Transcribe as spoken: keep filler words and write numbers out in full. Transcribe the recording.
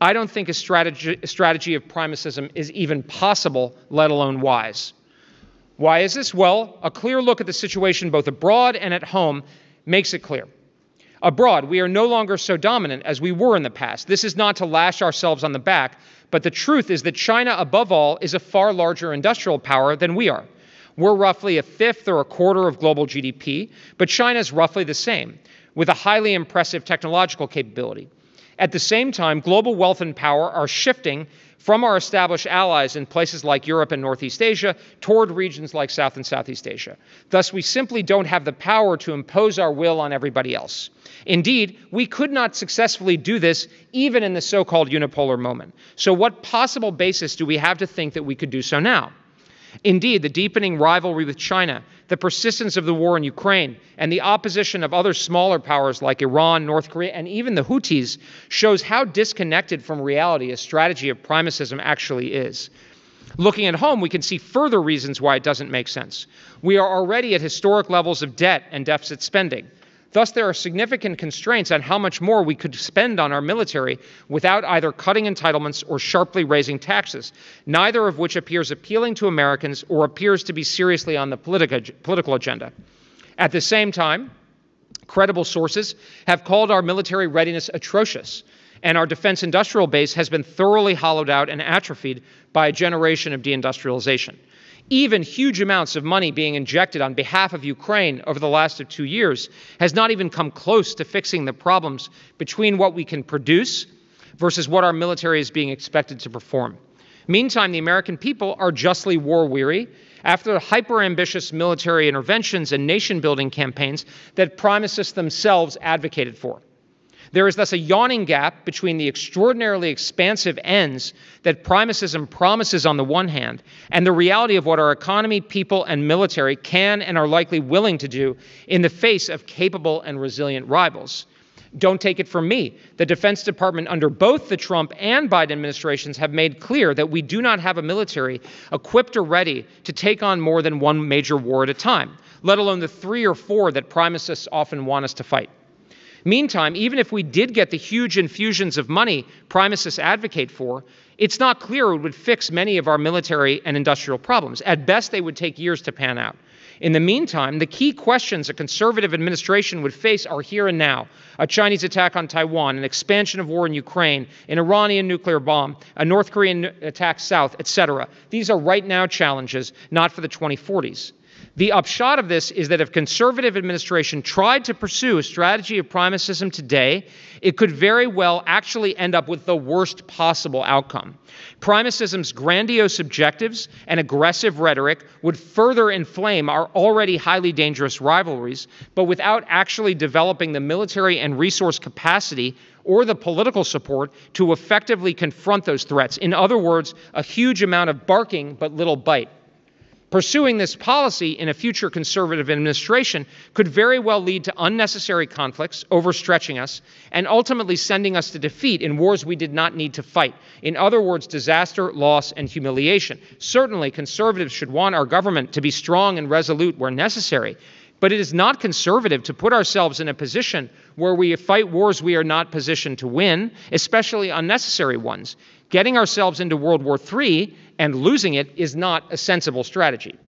I don't think a strategy, a strategy of primacism is even possible, let alone wise. Why is this? Well, a clear look at the situation both abroad and at home makes it clear. Abroad, we are no longer so dominant as we were in the past. This is not to lash ourselves on the back, but the truth is that China, above all, is a far larger industrial power than we are. We're roughly a fifth or a quarter of global G D P, but China is roughly the same, with a highly impressive technological capability. At the same time, global wealth and power are shifting from our established allies in places like Europe and Northeast Asia toward regions like South and Southeast Asia. Thus, we simply don't have the power to impose our will on everybody else. Indeed, we could not successfully do this even in the so-called unipolar moment. So what possible basis do we have to think that we could do so now? Indeed, the deepening rivalry with China, the persistence of the war in Ukraine, and the opposition of other smaller powers like Iran, North Korea, and even the Houthis shows how disconnected from reality a strategy of primacism actually is. Looking at home, we can see further reasons why it doesn't make sense. We are already at historic levels of debt and deficit spending. Thus, there are significant constraints on how much more we could spend on our military without either cutting entitlements or sharply raising taxes, neither of which appears appealing to Americans or appears to be seriously on the politi- political agenda. At the same time, credible sources have called our military readiness atrocious, and our defense industrial base has been thoroughly hollowed out and atrophied by a generation of deindustrialization. Even huge amounts of money being injected on behalf of Ukraine over the last two years has not even come close to fixing the problems between what we can produce versus what our military is being expected to perform. Meantime, the American people are justly war-weary after the hyper-ambitious military interventions and nation-building campaigns that primacists themselves advocated for. There is thus a yawning gap between the extraordinarily expansive ends that primacism promises on the one hand and the reality of what our economy, people, and military can and are likely willing to do in the face of capable and resilient rivals. Don't take it from me. The Defense Department under both the Trump and Biden administrations have made clear that we do not have a military equipped or ready to take on more than one major war at a time, let alone the three or four that primacists often want us to fight. Meantime, even if we did get the huge infusions of money primacists advocate for, it's not clear it would fix many of our military and industrial problems. At best, they would take years to pan out. In the meantime, the key questions a conservative administration would face are here and now: a Chinese attack on Taiwan, an expansion of war in Ukraine, an Iranian nuclear bomb, a North Korean attack south, et cetera. These are right now challenges, not for the twenty forties. The upshot of this is that if conservative administration tried to pursue a strategy of primacism today, it could very well actually end up with the worst possible outcome. Primacism's grandiose objectives and aggressive rhetoric would further inflame our already highly dangerous rivalries, but without actually developing the military and resource capacity or the political support to effectively confront those threats. In other words, a huge amount of barking but little bite. Pursuing this policy in a future conservative administration could very well lead to unnecessary conflicts, overstretching us, and ultimately sending us to defeat in wars we did not need to fight. In other words, disaster, loss, and humiliation. Certainly, conservatives should want our government to be strong and resolute where necessary, but it is not conservative to put ourselves in a position where we fight wars we are not positioned to win, especially unnecessary ones. Getting ourselves into World War Three and losing it is not a sensible strategy.